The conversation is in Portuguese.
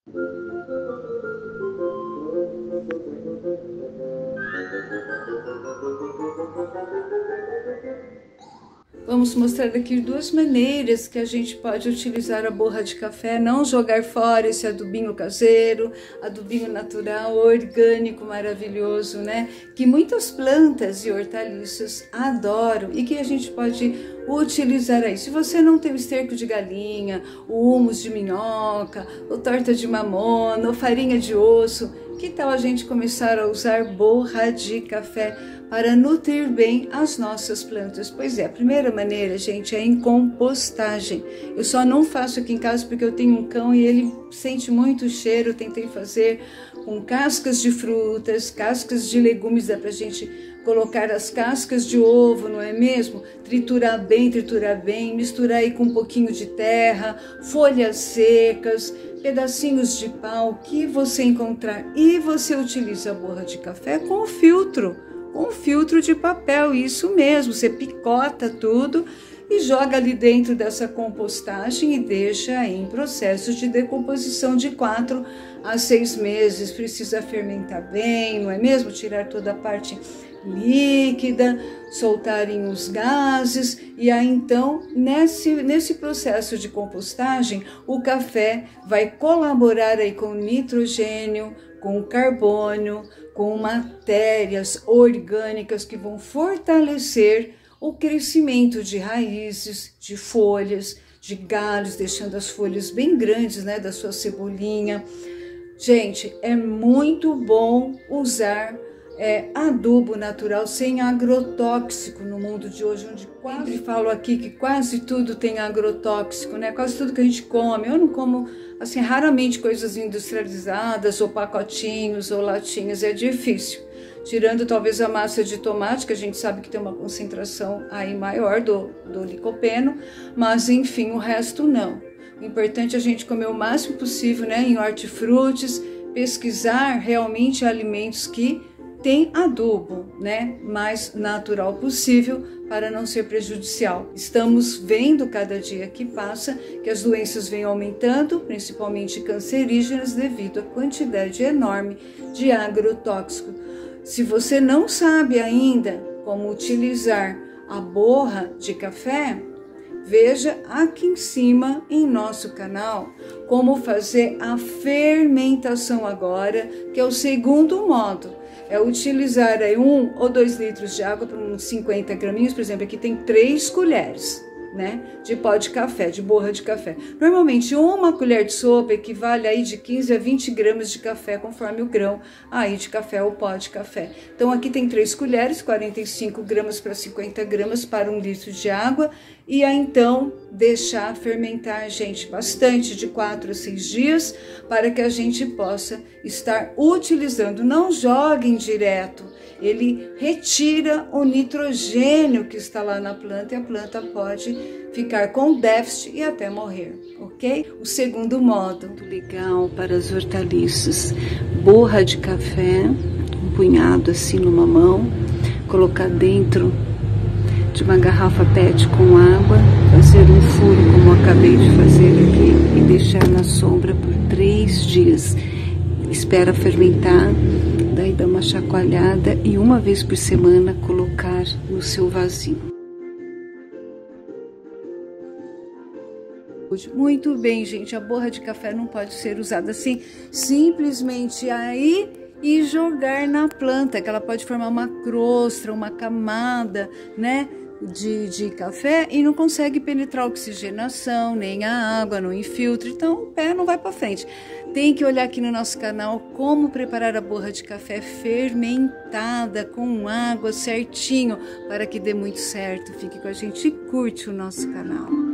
Vamos mostrar aqui duas maneiras que a gente pode utilizar a borra de café, não jogar fora esse adubinho caseiro, adubinho natural, orgânico, maravilhoso, né? Que muitas plantas e hortaliças adoram e que a gente pode utilizar aí. Se você não tem o esterco de galinha, o humus de minhoca, ou torta de mamona, ou farinha de osso, que tal a gente começar a usar borra de café para nutrir bem as nossas plantas? Pois é, a primeira maneira, gente, é em compostagem. Eu só não faço aqui em casa porque eu tenho um cão e ele sente muito o cheiro. Eu tentei fazer com cascas de frutas, cascas de legumes, dá pra gente colocar as cascas de ovo, não é mesmo? Triturar bem, misturar aí com um pouquinho de terra, folhas secas, pedacinhos de pau, que você encontrar. E você utiliza a borra de café com filtro de papel, isso mesmo, você picota tudo e joga ali dentro dessa compostagem e deixa em processo de decomposição de 4 a 6 meses. Precisa fermentar bem, não é mesmo? Tirar toda a parte líquida, soltarem os gases e aí então nesse processo de compostagem o café vai colaborar aí com nitrogênio, com carbono, com matérias orgânicas que vão fortalecer o crescimento de raízes, de folhas, de galhos, deixando as folhas bem grandes, né, da sua cebolinha. Gente, é muito bom usar adubo natural sem agrotóxico no mundo de hoje, onde sempre falo aqui que quase tudo tem agrotóxico, né? Quase tudo que a gente come. Eu não como, assim, raramente coisas industrializadas ou pacotinhos ou latinhas, é difícil. Tirando talvez a massa de tomate, que a gente sabe que tem uma concentração aí maior do licopeno, mas enfim, o resto não. O importante é a gente comer o máximo possível, né, em hortifrutis, pesquisar realmente alimentos que tem adubo, né, mais natural possível para não ser prejudicial. Estamos vendo cada dia que passa que as doenças vêm aumentando, principalmente cancerígenas, devido à quantidade enorme de agrotóxico. Se você não sabe ainda como utilizar a borra de café, veja aqui em cima em nosso canal como fazer a fermentação agora, que é o segundo modo. É utilizar aí 1 ou 2 litros de água para uns 50 graminhos, por exemplo, aqui tem 3 colheres, né, de pó de café, de borra de café. Normalmente uma colher de sopa equivale aí de 15 a 20 gramas de café, conforme o grão aí de café ou pó de café. Então aqui tem 3 colheres, 45 gramas para 50 gramas para 1 litro de água. E aí então deixar fermentar, gente, bastante, de 4 a 6 dias, para que a gente possa estar utilizando. Não joguem direto, ele retira o nitrogênio que está lá na planta e a planta pode ficar com déficit e até morrer, ok? O segundo modo, muito legal para as hortaliças, borra de café, um punhado assim numa mão, colocar dentro de uma garrafa PET com água, fazer um furo como eu acabei de fazer aqui e deixar na sombra por 3 dias. Espera fermentar, daí dá uma chacoalhada e uma vez por semana colocar no seu vasinho. Muito bem, gente, a borra de café não pode ser usada assim, simplesmente aí e jogar na planta, que ela pode formar uma crosta, uma camada, né, de café e não consegue penetrar a oxigenação, nem a água, não infiltra, então o pé não vai para frente. Tem que olhar aqui no nosso canal como preparar a borra de café fermentada com água certinho para que dê muito certo. Fique com a gente e curte o nosso canal.